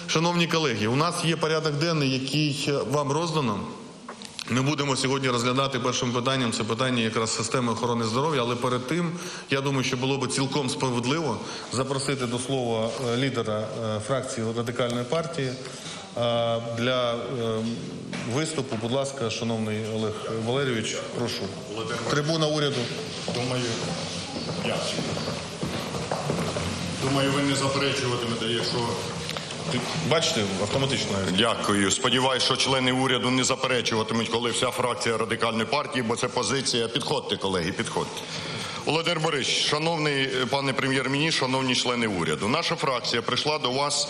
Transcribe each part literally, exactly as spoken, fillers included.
Шановні колеги, у нас є порядок денний, який вам роздано. Ми будемо сьогодні розглядати першим питанням, це питання якраз системи охорони здоров'я, але перед тим, я думаю, що було б цілком справедливо запросити до слова лідера фракції Радикальної партії для виступу. Будь ласка, шановний Олег Валерійович, прошу. Трибуна уряду. Думаю, я. Думаю, ви не заперечуватимете, якщо... Бачите, автоматично. Дякую. Сподіваюсь, що члени уряду не заперечуватимуть, коли вся фракція Радикальної партії, бо це позиція. Підходьте, колеги, підходьте. Володимир Борисович, шановний пане прем'єр-міністр, шановні члени уряду, наша фракція прийшла до вас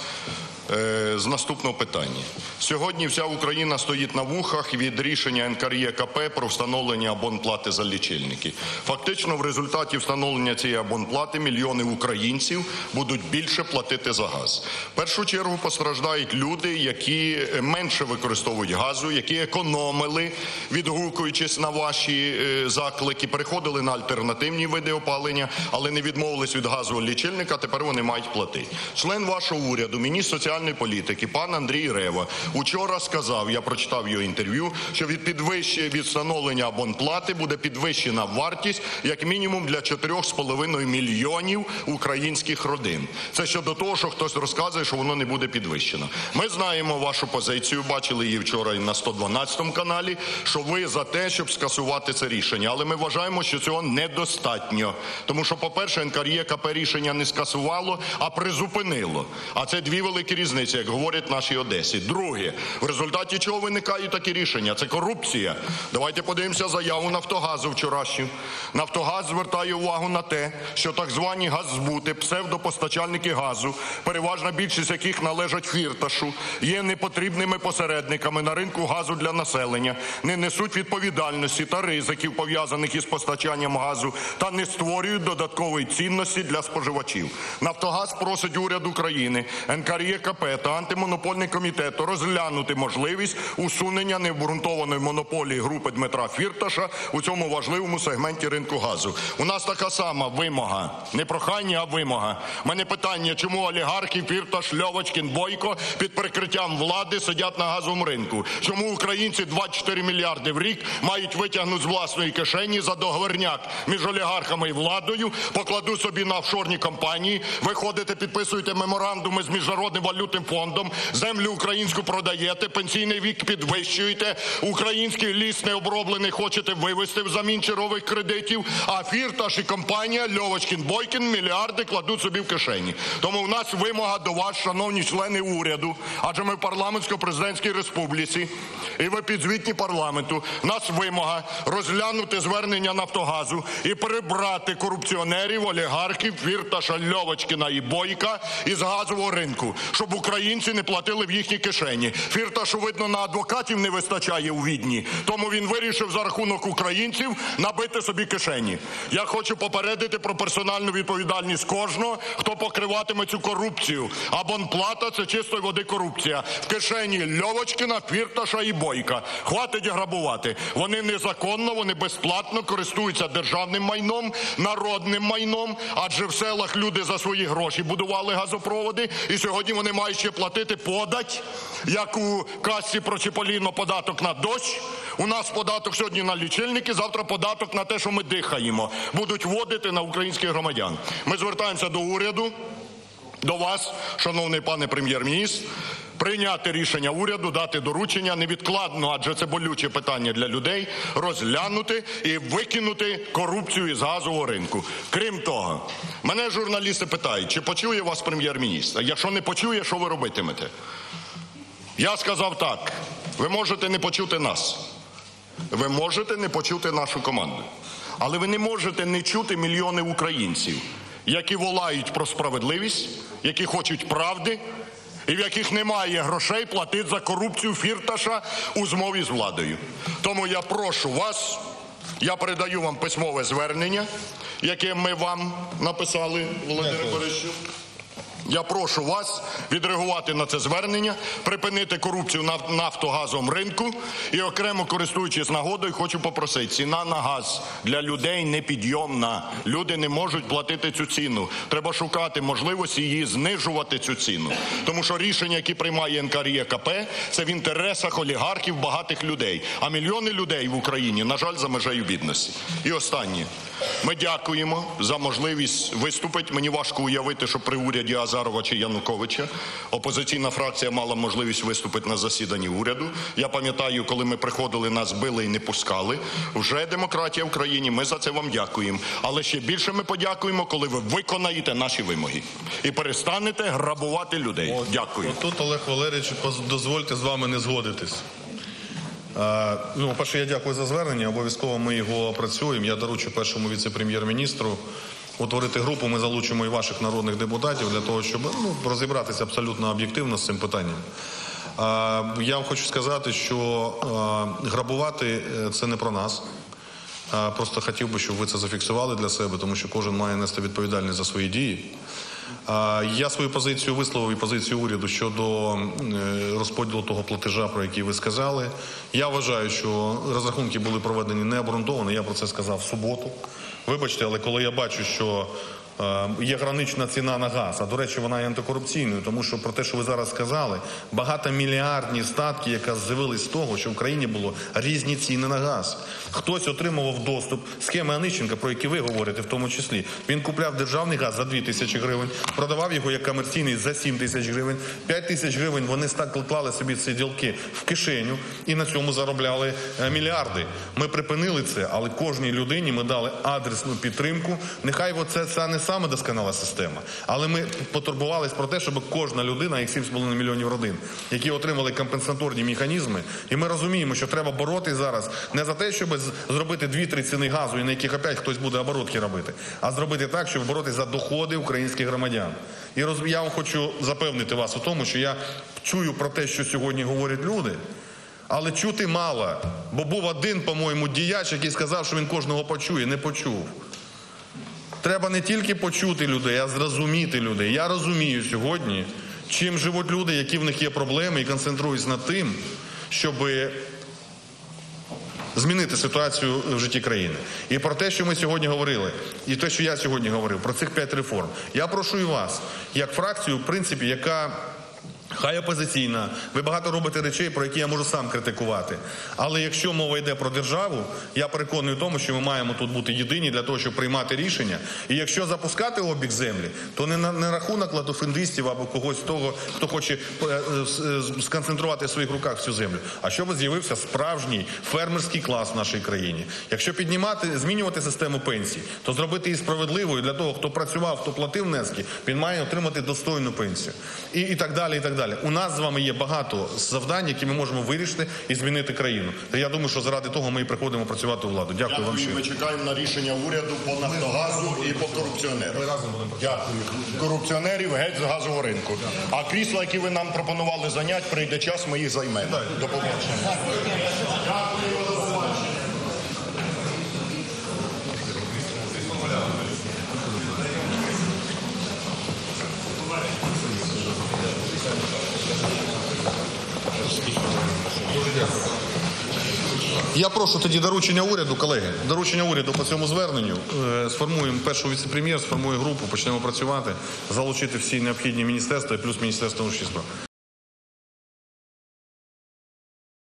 е, з наступного питання. Сьогодні вся Україна стоїть на вухах від рішення ен ка ер є ка пе про встановлення абонплати за лічильники. Фактично, в результаті встановлення цієї абонплати мільйони українців будуть більше платити за газ. В першу чергу постраждають люди, які менше використовують газу, які економили, відгукуючись на ваші е, заклики, переходили на альтернативні види опалення, але не відмовились від газового лічильника, тепер вони мають платити. Член вашого уряду, міністр соціальної політики, пан Андрій Рева, учора сказав, я прочитав його інтерв'ю, що від підвищення, від встановлення абонплати буде підвищена вартість як мінімум для чотирьох з половиною мільйонів українських родин. Це щодо того, що хтось розказує, що воно не буде підвищено. Ми знаємо вашу позицію, бачили її вчора і на сто дванадцятому каналі, що ви за те, щоб скасувати це рішення. Але ми вважаємо, що цього недостатньо. Тому що, по-перше, ен ка ер є ка пе рішення не скасувало, а призупинило. А це дві великі різниці, як говорять в нашій Одесі. Друге, в результаті чого виникають такі рішення? Це корупція. Давайте подивимося заяву Нафтогазу вчорашню. Нафтогаз звертає увагу на те, що так звані газзбути, псевдопостачальники газу, переважна більшість яких належать Фірташу, є непотрібними посередниками на ринку газу для населення, не несуть відповідальності та ризиків, пов'язаних із постачанням газу, та не створюють додаткової цінності для споживачів. Нафтогаз просить уряд України, ен ка ер є ка пе та антимонопольний комітет розглянути можливість усунення необґрунтованої монополії групи Дмитра Фірташа у цьому важливому сегменті ринку газу. У нас така сама вимога, не прохання, а вимога. У мене питання, чому олігархи Фірташ, Льовочкін, Бойко під прикриттям влади сидять на газовому ринку? Чому українці двадцять чотири мільярди в рік мають витягнути з власної кишені за договорняк між олігархами і владою, покладуть собі на офшорні компанії, виходите, підписуєте меморандуми з Міжнародним валютним фондом, землю українську продаєте, пенсійний вік підвищуєте, український ліс необроблений хочете вивезти взамін чергових кредитів, а Фірташ і компанія Льовочкін-Бойкін мільярди кладуть собі в кишені. Тому в нас вимога до вас, шановні члени уряду, адже ми в парламентсько-президентській республіці, і ви підзвітні парламенту, в нас вимога розглянути звернення Нафтогазу і прибрати корупціонерів, олігархів Фірташа, Льовочкіна і Бойка із газового ринку, щоб українці не платили в їхні кишені. Фірташу, видно, на адвокатів не вистачає у Відні, тому він вирішив за рахунок українців набити собі кишені. Я хочу попередити про персональну відповідальність кожного, хто покриватиме цю корупцію. Абонплата – це чистої води корупція. В кишені Льовочкіна, Фірташа і Бойка. Хватить грабувати. Вони незаконно, вони безплатно користуються державним майном, народним майном, адже в селах люди за свої гроші будували газопроводи, і сьогодні вони мають ще платити подать, як у казці про Чіполіно податок на дощ. У нас податок сьогодні на лічильники, завтра податок на те, що ми дихаємо. Будуть вводити на українських громадян. Ми звертаємося до уряду, до вас, шановний пане прем'єр-міністр, прийняти рішення уряду, дати доручення невідкладно, адже це болюче питання для людей, розглянути і викинути корупцію із газового ринку. Крім того, мене журналісти питають, чи почує вас прем'єр-міністр? Якщо не почує, що ви робитимете? Я сказав так, ви можете не почути нас, ви можете не почути нашу команду, але ви не можете не чути мільйони українців, які волають про справедливість, які хочуть правди, і в яких немає грошей платити за корупцію Фірташа у змові з владою. Тому я прошу вас, я передаю вам письмове звернення, яке ми вам написали, Володимир Борисович. Я прошу вас відреагувати на це звернення, припинити корупцію на нафтогазовому ринку і окремо, користуючись нагодою, хочу попросити, ціна на газ для людей непідйомна. Люди не можуть платити цю ціну. Треба шукати можливості її знижувати цю ціну. Тому що рішення, які приймає НКРЕКП, це в інтересах олігархів, багатих людей. А мільйони людей в Україні, на жаль, за межею бідності. І останнє. Ми дякуємо за можливість виступити. Мені важко уявити, що при уряді Азарова чи Януковича опозиційна фракція мала можливість виступити на засіданні уряду. Я пам'ятаю, коли ми приходили, нас били і не пускали. Вже демократія в країні, ми за це вам дякуємо. Але ще більше ми подякуємо, коли ви виконаєте наші вимоги і перестанете грабувати людей. Дякую. Тут, Олег Валерійович, дозвольте з вами не згодитись. А, ну, перше, я дякую за звернення, обов'язково ми його опрацюємо. Я доручу першому віце-прем'єр-міністру утворити групу, ми залучимо і ваших народних депутатів для того, щоб ну, розібратися абсолютно об'єктивно з цим питанням. А, я вам хочу сказати, що а, грабувати – це не про нас. А, просто хотів би, щоб ви це зафіксували для себе, тому що кожен має нести відповідальність за свої дії. Я свою позицію висловив і позицію уряду щодо розподілу того платежа, про який ви сказали. Я вважаю, що розрахунки були проведені необґрунтовано, я про це сказав в суботу. Вибачте, але коли я бачу, що є гранична ціна на газ, а до речі, вона є антикорупційною, тому що про те, що ви зараз сказали, багатомільярдні статки, яка з'явились з того, що в країні було різні ціни на газ. Хтось отримував доступ, схеми Онищенка, про які ви говорите в тому числі. Він купляв державний газ за дві тисячі гривень, продавав його як комерційний за сім тисяч гривень, п'ять тисяч гривень вони клали собі ці ділки в кишеню і на цьому заробляли мільярди. Ми припинили це, але кожній людині ми дали адресну підтримку. Нехай це, це не саме досконала система, але ми потурбувалися про те, щоб кожна людина, як сім з половиною мільйонів родин, які отримали компенсаторні механізми, і ми розуміємо, що треба боротися зараз не за те, щоб зробити дві-три ціни газу, і на яких опять хтось буде оборотки робити, а зробити так, щоб боротися за доходи українських громадян. І роз... я вам хочу запевнити вас у тому, що я чую про те, що сьогодні говорять люди, але чути мало, бо був один, по-моєму, діяч, який сказав, що він кожного почує, не почув. Треба не тільки почути людей, а зрозуміти людей. Я розумію сьогодні, чим живуть люди, які в них є проблеми, і концентруюсь над тим, щоб змінити ситуацію в житті країни. І про те, що ми сьогодні говорили, і те, що я сьогодні говорив, про цих п'ять реформ. Я прошу і вас, як фракцію, в принципі, яка хай опозиційна, ви багато робите речей, про які я можу сам критикувати. Але якщо мова йде про державу, я переконаний в тому, що ми маємо тут бути єдині для того, щоб приймати рішення. І якщо запускати обіг землі, то не на не рахунок латофундистів або когось того, хто хоче сконцентрувати в своїх руках всю землю, а щоб з'явився справжній фермерський клас в нашій країні. Якщо піднімати, змінювати систему пенсій, то зробити її справедливою для того, хто працював, хто платив внески, він має отримати достойну пенсію. І, і так далі, і так далі. У нас з вами є багато завдань, які ми можемо вирішити і змінити країну. Та я думаю, що заради того ми і приходимо працювати у владу. Дякую, Дякую вам ще. Ми чекаємо на рішення уряду по Нафтогазу і по корупціонерам. Дякую. Корупціонерів геть з газового ринку. А крісла, які ви нам пропонували зайняти, прийде час, ми їх займемо. До побачення. Дякую. Я прошу тоді доручення уряду, колеги, доручення уряду по цьому зверненню. Сформуємо першого віце-прем'єр, сформує групу, почнемо працювати, залучити всі необхідні міністерства і плюс Міністерство внутрішніх справ.